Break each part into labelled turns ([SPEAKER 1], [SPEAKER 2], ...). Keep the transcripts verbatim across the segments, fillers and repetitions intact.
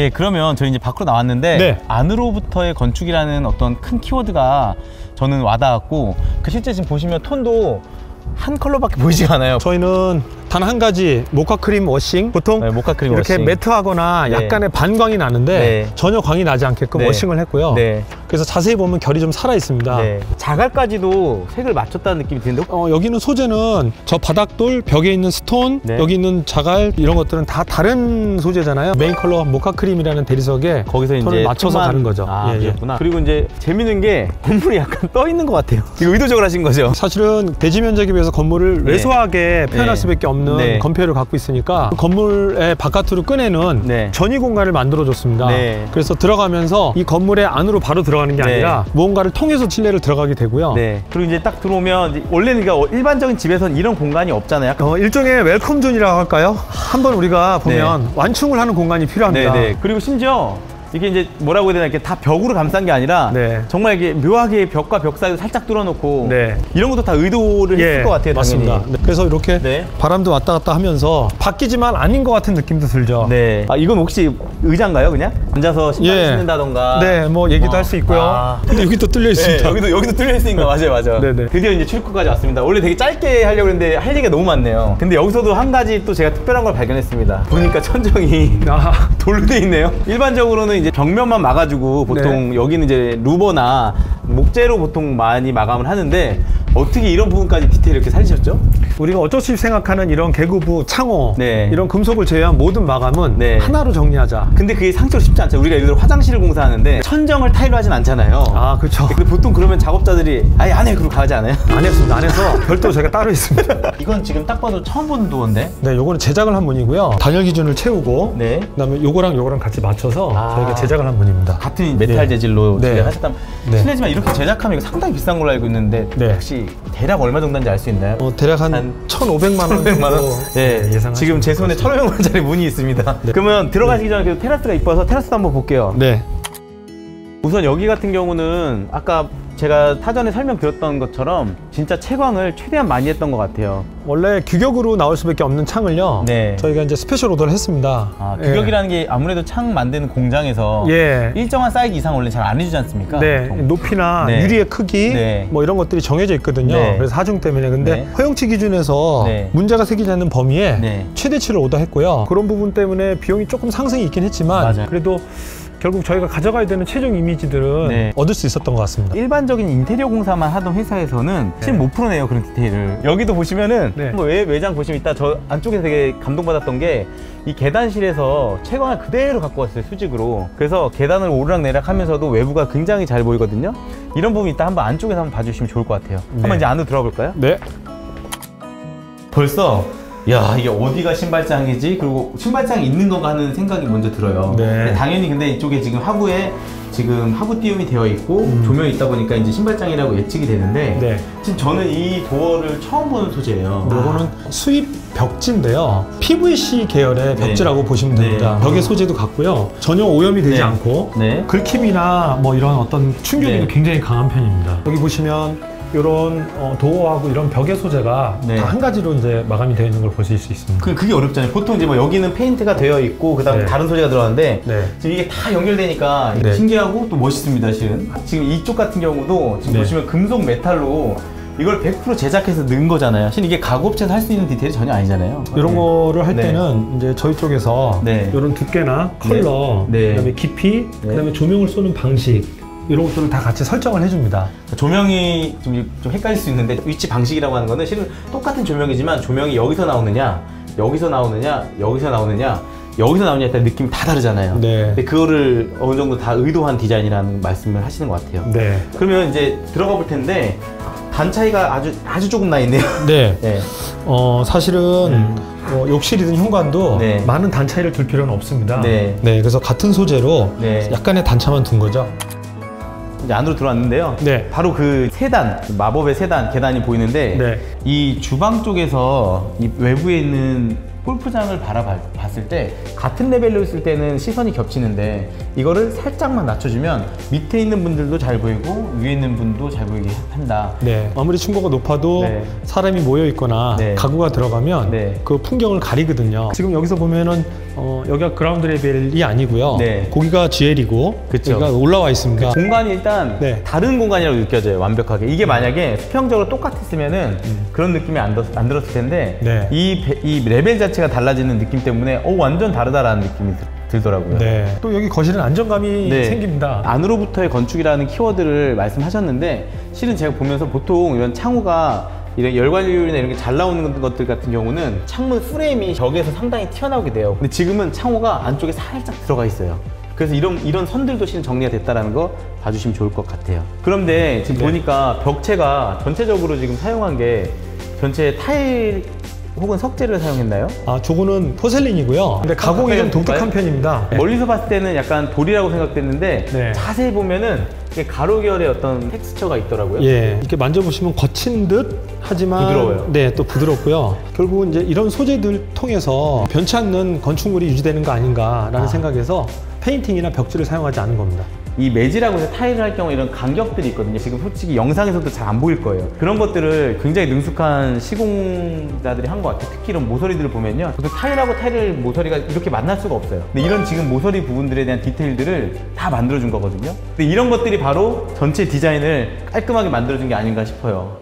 [SPEAKER 1] 예, 그러면 저희 이제 밖으로 나왔는데
[SPEAKER 2] 네.
[SPEAKER 1] 안으로부터의 건축이라는 어떤 큰 키워드가 저는 와닿았고, 그 실제 지금 보시면 톤도 한 컬러밖에 보이지가 않아요.
[SPEAKER 2] 저희는 단 한 가지 모카 크림 워싱, 보통
[SPEAKER 1] 네, 모카 크림
[SPEAKER 2] 이렇게
[SPEAKER 1] 워싱.
[SPEAKER 2] 매트하거나
[SPEAKER 1] 네.
[SPEAKER 2] 약간의 반광이 나는데
[SPEAKER 1] 네.
[SPEAKER 2] 전혀 광이 나지 않게끔
[SPEAKER 1] 네.
[SPEAKER 2] 워싱을 했고요.
[SPEAKER 1] 네.
[SPEAKER 2] 그래서 자세히 보면 결이 좀 살아 있습니다.
[SPEAKER 1] 네. 자갈까지도 색을 맞췄다는 느낌이 드는데,
[SPEAKER 2] 어, 여기는 소재는 저 바닥돌, 벽에 있는 스톤,
[SPEAKER 1] 네.
[SPEAKER 2] 여기 있는 자갈, 이런 것들은 다 다른 소재잖아요. 메인 컬러 모카 크림이라는 대리석에
[SPEAKER 1] 거기서
[SPEAKER 2] 톤을
[SPEAKER 1] 이제
[SPEAKER 2] 맞춰서
[SPEAKER 1] 톤만...
[SPEAKER 2] 다른 거죠.
[SPEAKER 1] 아,
[SPEAKER 2] 예,
[SPEAKER 1] 그렇구나. 예. 그리고 이제 재밌는 게 건물이 약간 떠 있는 것 같아요. 이거 의도적으로 하신 거죠?
[SPEAKER 2] 사실은 대지 면적에 비해서 건물을
[SPEAKER 1] 네.
[SPEAKER 2] 왜소하게 표현할
[SPEAKER 1] 네.
[SPEAKER 2] 수밖에 없는
[SPEAKER 1] 네.
[SPEAKER 2] 건폐율을 갖고 있으니까 그 건물의 바깥으로 꺼내는
[SPEAKER 1] 네.
[SPEAKER 2] 전위 공간을 만들어 줬습니다.
[SPEAKER 1] 네.
[SPEAKER 2] 그래서 들어가면서 이 건물의 안으로 바로 들어가는 게
[SPEAKER 1] 네.
[SPEAKER 2] 아니라 무언가를 통해서 실내를 들어가게 되고요.
[SPEAKER 1] 네. 그리고 이제 딱 들어오면 이제 원래는 그러니까 일반적인 집에서는 이런 공간이 없잖아요.
[SPEAKER 2] 어, 일종의 웰컴 존이라고 할까요? 한번 우리가 보면
[SPEAKER 1] 네.
[SPEAKER 2] 완충을 하는 공간이 필요합니다.
[SPEAKER 1] 네, 네. 그리고 심지어 이게 이제 뭐라고 해야 되나, 이렇게 다 벽으로 감싼 게 아니라
[SPEAKER 2] 네.
[SPEAKER 1] 정말 이게 묘하게 벽과 벽 사이를 살짝 뚫어놓고
[SPEAKER 2] 네.
[SPEAKER 1] 이런 것도 다 의도를
[SPEAKER 2] 예,
[SPEAKER 1] 했을 것 같아요.
[SPEAKER 2] 맞습니다.
[SPEAKER 1] 당연히.
[SPEAKER 2] 네. 그래서 이렇게
[SPEAKER 1] 네.
[SPEAKER 2] 바람도 왔다 갔다 하면서 바뀌지만 아닌 것 같은 느낌도 들죠.
[SPEAKER 1] 네. 아, 이건 혹시 의자인가요, 그냥? 앉아서 신발
[SPEAKER 2] 예.
[SPEAKER 1] 신는다던가.
[SPEAKER 2] 네, 뭐 얘기도
[SPEAKER 1] 어.
[SPEAKER 2] 할 수 있고요.
[SPEAKER 1] 아.
[SPEAKER 2] 근데 여기 또 뚫려 있습니다.
[SPEAKER 1] 네, 여기도 여기도 뚫려 있으니까 맞아요, 맞아요.
[SPEAKER 2] 네네.
[SPEAKER 1] 드디어 이제 출구까지 왔습니다. 원래 되게 짧게 하려고 했는데 할 얘기가 너무 많네요. 근데 여기서도 한 가지 또 제가 특별한 걸 발견했습니다. 보니까 천정이
[SPEAKER 2] 아.
[SPEAKER 1] 돌로 돼 있네요. 일반적으로는 이제 벽면만 막아주고 보통
[SPEAKER 2] 네.
[SPEAKER 1] 여기는 이제 루버나 목재로 보통 많이 마감을 하는데 어떻게 이런 부분까지 디테일 이렇게 살리셨죠?
[SPEAKER 2] 우리가 어쩔 수 없이 생각하는 이런 개구부, 창호,
[SPEAKER 1] 네.
[SPEAKER 2] 이런 금속을 제외한 모든 마감은
[SPEAKER 1] 네.
[SPEAKER 2] 하나로 정리하자.
[SPEAKER 1] 근데 그게 상식적으로 쉽지 않죠. 우리가 예를 들어 화장실을 공사하는데 천정을 타일로 하진 않잖아요.
[SPEAKER 2] 아, 그렇죠.
[SPEAKER 1] 근데 보통 그러면 작업자들이 아예 안 해, 그러고 가지 않아요?
[SPEAKER 2] 안 했습니다. 안 해서 별도 제가 따로 있습니다.
[SPEAKER 1] 이건 지금 딱 봐도 처음 보는 도어인데?
[SPEAKER 2] 네, 요거는 제작을 한 분이고요. 단열 기준을 채우고,
[SPEAKER 1] 네.
[SPEAKER 2] 그다음에 요거랑 요거랑 같이 맞춰서
[SPEAKER 1] 아.
[SPEAKER 2] 저희가 제작을 한 분입니다.
[SPEAKER 1] 같은 메탈
[SPEAKER 2] 네.
[SPEAKER 1] 재질로
[SPEAKER 2] 네.
[SPEAKER 1] 제작하셨다면
[SPEAKER 2] 네.
[SPEAKER 1] 실례지만 이렇게 제작하면 이거 상당히 비싼 걸로 알고 있는데
[SPEAKER 2] 네.
[SPEAKER 1] 혹시 대략 얼마 정도 하는지 알 수 있나요?
[SPEAKER 2] 어, 대략 한,
[SPEAKER 1] 한
[SPEAKER 2] 천오백만 원
[SPEAKER 1] 천오백만 원?
[SPEAKER 2] 정도
[SPEAKER 1] 네,
[SPEAKER 2] 예상하시면
[SPEAKER 1] 지금 제 손에 천오백만 원짜리 문이 있습니다.
[SPEAKER 2] 네.
[SPEAKER 1] 그러면 들어가시기 전에 그 테라스가 이뻐서 테라스도 한번 볼게요.
[SPEAKER 2] 네.
[SPEAKER 1] 우선 여기 같은 경우는 아까 제가 사전에 설명드렸던 것처럼 진짜 채광을 최대한 많이 했던 것 같아요.
[SPEAKER 2] 원래 규격으로 나올 수밖에 없는 창을요.
[SPEAKER 1] 네.
[SPEAKER 2] 저희가 이제 스페셜 오더를 했습니다.
[SPEAKER 1] 아, 규격이라는 게 아무래도 창 만드는 공장에서
[SPEAKER 2] 예.
[SPEAKER 1] 일정한 사이즈 이상 원래 잘 안 해주지 않습니까?
[SPEAKER 2] 네,
[SPEAKER 1] 보통.
[SPEAKER 2] 높이나
[SPEAKER 1] 네.
[SPEAKER 2] 유리의 크기
[SPEAKER 1] 네.
[SPEAKER 2] 뭐 이런 것들이 정해져 있거든요.
[SPEAKER 1] 네.
[SPEAKER 2] 그래서 하중 때문에 근데
[SPEAKER 1] 네.
[SPEAKER 2] 허용치 기준에서
[SPEAKER 1] 네.
[SPEAKER 2] 문제가 생기지 않는 범위에
[SPEAKER 1] 네.
[SPEAKER 2] 최대치를 오더했고요. 그런 부분 때문에 비용이 조금 상승이 있긴 했지만
[SPEAKER 1] 맞아요.
[SPEAKER 2] 그래도 결국 저희가 가져가야 되는 최종 이미지들은
[SPEAKER 1] 네.
[SPEAKER 2] 얻을 수 있었던 것 같습니다.
[SPEAKER 1] 일반적인 인테리어 공사만 하던 회사에서는 사실 못 풀어내요, 그런 디테일을. 여기도 보시면은
[SPEAKER 2] 네.
[SPEAKER 1] 한번 외, 외장 보시면 이따 저 안쪽에서 되게 감동받았던 게 이 계단실에서 채광을 그대로 갖고 왔어요, 수직으로. 그래서 계단을 오르락내리락 하면서도 외부가 굉장히 잘 보이거든요. 이런 부분 이따 한번 안쪽에서 한번 봐주시면 좋을 것 같아요.
[SPEAKER 2] 네.
[SPEAKER 1] 한번 이제 안으로 들어가 볼까요?
[SPEAKER 2] 네.
[SPEAKER 1] 벌써 야, 이게 어디가 신발장이지? 그리고 신발장이 있는 건가 하는 생각이 먼저 들어요.
[SPEAKER 2] 네.
[SPEAKER 1] 근데 당연히 근데 이쪽에 지금 하부에 지금 하부 띄움이 되어 있고
[SPEAKER 2] 음.
[SPEAKER 1] 조명이 있다 보니까 이제 신발장이라고 예측이 되는데
[SPEAKER 2] 네.
[SPEAKER 1] 지금 저는 이 도어를 처음 보는 소재예요.
[SPEAKER 2] 요거는 수입 벽지인데요. 피브이씨 계열의
[SPEAKER 1] 네.
[SPEAKER 2] 벽지라고 보시면 됩니다.
[SPEAKER 1] 네.
[SPEAKER 2] 벽의 소재도 같고요. 전혀 오염이 되지
[SPEAKER 1] 네.
[SPEAKER 2] 않고
[SPEAKER 1] 네.
[SPEAKER 2] 긁힘이나 뭐 이런 어떤 충격에도
[SPEAKER 1] 네.
[SPEAKER 2] 굉장히 강한 편입니다. 여기 보시면 이런 어, 도어하고 이런 벽의 소재가
[SPEAKER 1] 네.
[SPEAKER 2] 다 한 가지로 이제 마감이 되어 있는 걸 보실 수 있습니다.
[SPEAKER 1] 그, 그게 어렵잖아요. 보통 이제 뭐 여기는 페인트가 되어 있고 그 다음에
[SPEAKER 2] 네.
[SPEAKER 1] 다른 소재가 들어가는데
[SPEAKER 2] 네.
[SPEAKER 1] 지금 이게 다 연결되니까
[SPEAKER 2] 네.
[SPEAKER 1] 신기하고 또 멋있습니다, 실은. 지금 이쪽 같은 경우도 지금
[SPEAKER 2] 네.
[SPEAKER 1] 보시면 금속 메탈로 이걸 백 퍼센트 제작해서 넣은 거잖아요. 사실 이게 가구업체에서 할 수 있는 디테일이 전혀 아니잖아요.
[SPEAKER 2] 이런
[SPEAKER 1] 네.
[SPEAKER 2] 거를 할
[SPEAKER 1] 네.
[SPEAKER 2] 때는 이제 저희 쪽에서
[SPEAKER 1] 네.
[SPEAKER 2] 이런 두께나 컬러,
[SPEAKER 1] 네.
[SPEAKER 2] 그다음에 깊이,
[SPEAKER 1] 네.
[SPEAKER 2] 그다음에 조명을 쏘는 방식 이런 것들을 다 같이 설정을 해줍니다.
[SPEAKER 1] 조명이 좀, 좀 헷갈릴 수 있는데 위치 방식이라고 하는 거는 실은 똑같은 조명이지만 조명이 여기서 나오느냐, 여기서 나오느냐, 여기서 나오느냐, 여기서 나오느냐에 따라 느낌이 다 다르잖아요.
[SPEAKER 2] 네.
[SPEAKER 1] 근데 그거를 어느 정도 다 의도한 디자인이라는 말씀을 하시는 것 같아요.
[SPEAKER 2] 네.
[SPEAKER 1] 그러면 이제 들어가 볼 텐데 단 차이가 아주 아주 조금 나 있네요.
[SPEAKER 2] 네.
[SPEAKER 1] 네.
[SPEAKER 2] 어 사실은
[SPEAKER 1] 음.
[SPEAKER 2] 뭐 욕실이든 현관도
[SPEAKER 1] 네.
[SPEAKER 2] 많은 단차이를 둘 필요는 없습니다.
[SPEAKER 1] 네.
[SPEAKER 2] 네. 그래서 같은 소재로
[SPEAKER 1] 네.
[SPEAKER 2] 약간의 단차만 둔 거죠.
[SPEAKER 1] 이제 안으로 들어왔는데요.
[SPEAKER 2] 네.
[SPEAKER 1] 바로 그 세단, 마법의 세단 계단이 보이는데
[SPEAKER 2] 네.
[SPEAKER 1] 이 주방 쪽에서 이 외부에 있는 골프장을 바라봤을 때 같은 레벨로 있을 때는 시선이 겹치는데 이거를 살짝만 낮춰주면 밑에 있는 분들도 잘 보이고 위에 있는 분도 잘 보이게 한다.
[SPEAKER 2] 네. 아무리 층고가 높아도
[SPEAKER 1] 네.
[SPEAKER 2] 사람이 모여 있거나
[SPEAKER 1] 네.
[SPEAKER 2] 가구가 들어가면
[SPEAKER 1] 네.
[SPEAKER 2] 그 풍경을 가리거든요. 지금 여기서 보면은 어, 여기가 그라운드 레벨이 아니고요.
[SPEAKER 1] 네.
[SPEAKER 2] 고기가 지엘이고
[SPEAKER 1] 그쵸.
[SPEAKER 2] 여기가 올라와 있습니다.
[SPEAKER 1] 공간이 일단
[SPEAKER 2] 네.
[SPEAKER 1] 다른 공간이라고 느껴져요. 완벽하게. 이게 만약에 수평적으로 똑같았으면은
[SPEAKER 2] 음.
[SPEAKER 1] 그런 느낌이 안, 들, 안 들었을 텐데
[SPEAKER 2] 네.
[SPEAKER 1] 이, 배- 이 레벨 자체가 달라지는 느낌 때문에 어, 완전 다르다라는 느낌이 들, 들더라고요.
[SPEAKER 2] 네. 또 여기 거실은 안정감이
[SPEAKER 1] 네.
[SPEAKER 2] 생깁니다.
[SPEAKER 1] 안으로부터의 건축이라는 키워드를 말씀하셨는데 실은 제가 보면서 보통 이런 창호가 이런 열관리율이나 이런 게 잘 나오는 것들 같은 경우는 창문 프레임이 벽에서 상당히 튀어나오게 돼요. 근데 지금은 창호가 안쪽에 살짝 들어가 있어요. 그래서 이런 이런 선들도 실은 정리가 됐다는 거 봐주시면 좋을 것 같아요. 그런데 지금
[SPEAKER 2] 네.
[SPEAKER 1] 보니까 벽체가 전체적으로 지금 사용한 게 전체 타일 혹은 석재를 사용했나요?
[SPEAKER 2] 아, 저거는 포셀린이고요. 근데 가공이 좀 독특한 편입니다. 네.
[SPEAKER 1] 멀리서 봤을 때는 약간 돌이라고 생각됐는데
[SPEAKER 2] 네.
[SPEAKER 1] 자세히 보면은 이게 가로결의 어떤 텍스처가 있더라고요.
[SPEAKER 2] 예, 이렇게 만져보시면 거친 듯 하지만
[SPEAKER 1] 부드러워요.
[SPEAKER 2] 네, 또 부드럽고요. 결국은 이제 이런 소재들 통해서 변치 않는 건축물이 유지되는 거 아닌가라는
[SPEAKER 1] 아.
[SPEAKER 2] 생각에서 페인팅이나 벽지를 사용하지 않은 겁니다.
[SPEAKER 1] 이 매지라고 해서 타일을 할 경우 이런 간격들이 있거든요. 지금 솔직히 영상에서도 잘 안 보일 거예요. 그런 것들을 굉장히 능숙한 시공자들이 한 것 같아요. 특히 이런 모서리들을 보면요. 보통 타일하고 타일 모서리가 이렇게 만날 수가 없어요. 근데 이런 지금 모서리 부분들에 대한 디테일들을 다 만들어준 거거든요. 근데 이런 것들이 바로 전체 디자인을 깔끔하게 만들어준 게 아닌가 싶어요.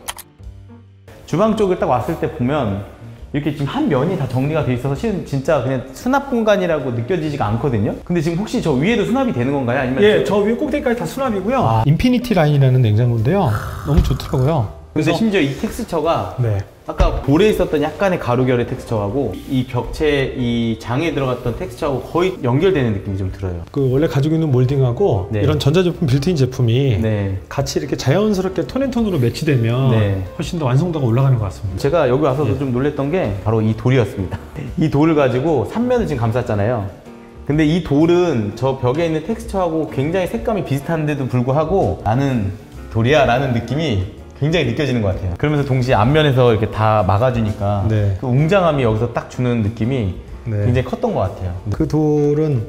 [SPEAKER 1] 주방 쪽을 딱 왔을 때 보면 이렇게 지금 한 면이 다 정리가 돼 있어서 실은 진짜 그냥 수납 공간이라고 느껴지지가 않거든요. 근데 지금 혹시 저 위에도 수납이 되는 건가요? 아니면
[SPEAKER 2] 예,
[SPEAKER 1] 저-
[SPEAKER 2] 저 위에 꼭대기까지 다 수납이고요.
[SPEAKER 1] 아.
[SPEAKER 2] 인피니티 라인이라는 냉장고인데요. 너무 좋더라고요.
[SPEAKER 1] 근데
[SPEAKER 2] 그래서
[SPEAKER 1] 심지어 이 텍스처가
[SPEAKER 2] 네.
[SPEAKER 1] 아까 볼에 있었던 약간의 가루결의 텍스처하고 이 벽체 이 장에 들어갔던 텍스처하고 거의 연결되는 느낌이 좀 들어요.
[SPEAKER 2] 그 원래 가지고 있는 몰딩하고
[SPEAKER 1] 네.
[SPEAKER 2] 이런 전자제품 빌트인 제품이
[SPEAKER 1] 네.
[SPEAKER 2] 같이 이렇게 자연스럽게 톤앤톤으로 매치되면
[SPEAKER 1] 네.
[SPEAKER 2] 훨씬 더 완성도가 올라가는 것 같습니다.
[SPEAKER 1] 제가 여기 와서도 좀 놀랬던 게 바로 이 돌이었습니다. 이 돌을 가지고 삼 면을 지금 감쌌잖아요. 근데 이 돌은 저 벽에 있는 텍스처하고 굉장히 색감이 비슷한데도 불구하고 나는 돌이야 라는 느낌이 굉장히 느껴지는 것 같아요. 그러면서 동시에 앞면에서 이렇게 다 막아주니까
[SPEAKER 2] 네.
[SPEAKER 1] 그 웅장함이 여기서 딱 주는 느낌이
[SPEAKER 2] 네.
[SPEAKER 1] 굉장히 컸던 것 같아요.
[SPEAKER 2] 그 돌은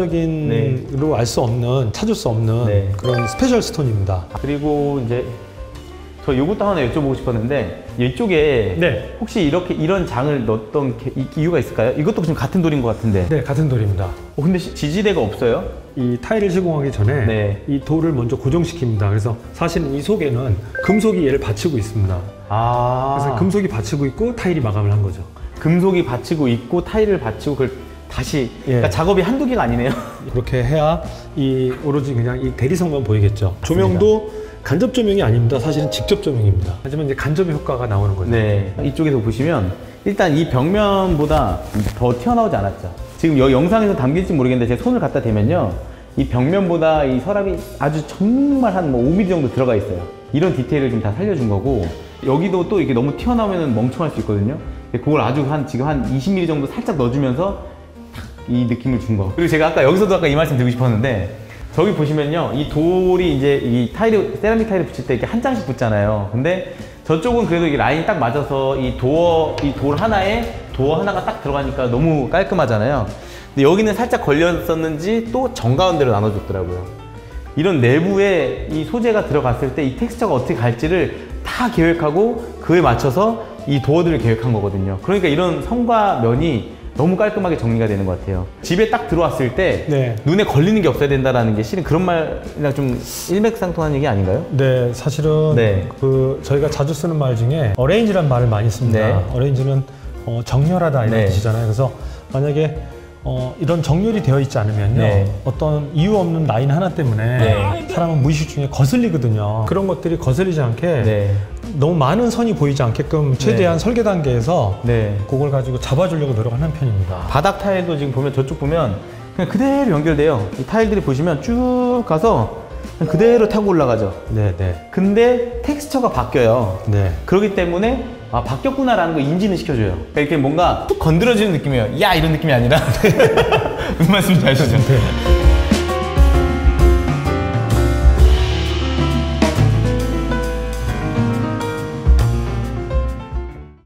[SPEAKER 2] 일반적인로 알 수 없는, 찾을 수 없는
[SPEAKER 1] 네.
[SPEAKER 2] 그런 스페셜 스톤입니다.
[SPEAKER 1] 그리고 이제 저 이것도 하나 여쭤보고 싶었는데 이쪽에
[SPEAKER 2] 네.
[SPEAKER 1] 혹시 이렇게 이런 장을 넣었던 게- 이- 이유가 있을까요? 이것도 지금 같은 돌인 것 같은데.
[SPEAKER 2] 네, 같은 돌입니다.
[SPEAKER 1] 어, 근데 시- 지지대가 없어요?
[SPEAKER 2] 이 타일을 시공하기 전에
[SPEAKER 1] 네.
[SPEAKER 2] 이 돌을 먼저 고정시킵니다. 그래서 사실은 이 속에는 금속이 얘를 받치고 있습니다.
[SPEAKER 1] 아.
[SPEAKER 2] 그래서 금속이 받치고 있고 타일이 마감을 한 거죠.
[SPEAKER 1] 금속이 받치고 있고 타일을 받치고 그걸 다시
[SPEAKER 2] 예.
[SPEAKER 1] 그러니까 작업이 한두 개가 아니네요.
[SPEAKER 2] 그렇게 해야 이 오로지 그냥 이 대리석만 보이겠죠. 조명도 간접 조명이 아닙니다. 사실은 직접 조명입니다. 하지만 이제 간접의 효과가 나오는 거죠.
[SPEAKER 1] 네. 이쪽에서 보시면 일단 이 벽면보다 더 튀어나오지 않았죠. 지금 여 영상에서 담길지 모르겠는데 제 손을 갖다 대면요. 이 벽면보다 이 서랍이 아주 정말 한 뭐 오 밀리미터 정도 들어가 있어요. 이런 디테일을 좀 다 살려준 거고 여기도 또 이게 너무 튀어나오면 멍청할 수 있거든요. 근데 그걸 아주 한 지금 한 이십 밀리미터 정도 살짝 넣어주면서 탁 이 느낌을 준 거. 그리고 제가 아까 여기서도 아까 이 말씀 드리고 싶었는데 저기 보시면요. 이 돌이 이제 이 타일을 세라믹 타일을 붙일 때 이렇게 한 장씩 붙잖아요. 근데 저쪽은 그래도 이 라인이 딱 맞아서 이 도어 이 돌 하나에 도어 하나가 딱 들어가니까 너무 깔끔하잖아요. 근데 여기는 살짝 걸렸었는지 또 정가운데로 나눠줬더라고요. 이런 내부에 이 소재가 들어갔을 때 이 텍스처가 어떻게 갈지를 다 계획하고 그에 맞춰서 이 도어들을 계획한 거거든요. 그러니까 이런 성과 면이 너무 깔끔하게 정리가 되는 것 같아요. 집에 딱 들어왔을 때
[SPEAKER 2] 네.
[SPEAKER 1] 눈에 걸리는 게 없어야 된다는 게 실은 그런 말이랑 좀 일맥상통한 얘기 아닌가요?
[SPEAKER 2] 네, 사실은
[SPEAKER 1] 네.
[SPEAKER 2] 그 저희가 자주 쓰는 말 중에 어레인지라는 말을 많이 씁니다.
[SPEAKER 1] 네.
[SPEAKER 2] 어레인지는 어, 정렬하다 이런
[SPEAKER 1] 네.
[SPEAKER 2] 뜻이잖아요. 그래서 만약에 어, 이런 정렬이 되어 있지 않으면요,
[SPEAKER 1] 네.
[SPEAKER 2] 어떤 이유 없는 라인 하나 때문에
[SPEAKER 1] 네.
[SPEAKER 2] 사람은 무의식 중에 거슬리거든요. 그런 것들이 거슬리지 않게
[SPEAKER 1] 네.
[SPEAKER 2] 너무 많은 선이 보이지 않게끔 최대한
[SPEAKER 1] 네.
[SPEAKER 2] 설계 단계에서
[SPEAKER 1] 네.
[SPEAKER 2] 그걸 가지고 잡아주려고 노력하는 편입니다.
[SPEAKER 1] 바닥 타일도 지금 보면 저쪽 보면 그냥 그대로 연결돼요. 이 타일들이 보시면 쭉 가서 그냥 그대로 타고 올라가죠.
[SPEAKER 2] 네, 네,
[SPEAKER 1] 근데 텍스처가 바뀌어요.
[SPEAKER 2] 네.
[SPEAKER 1] 그렇기 때문에 아 바뀌었구나라는 거 인지는 시켜줘요. 그러니까 이렇게 뭔가 툭 건드려지는 느낌이에요. 야 이런 느낌이 아니라 무슨 말씀인지 아시죠?
[SPEAKER 2] 네.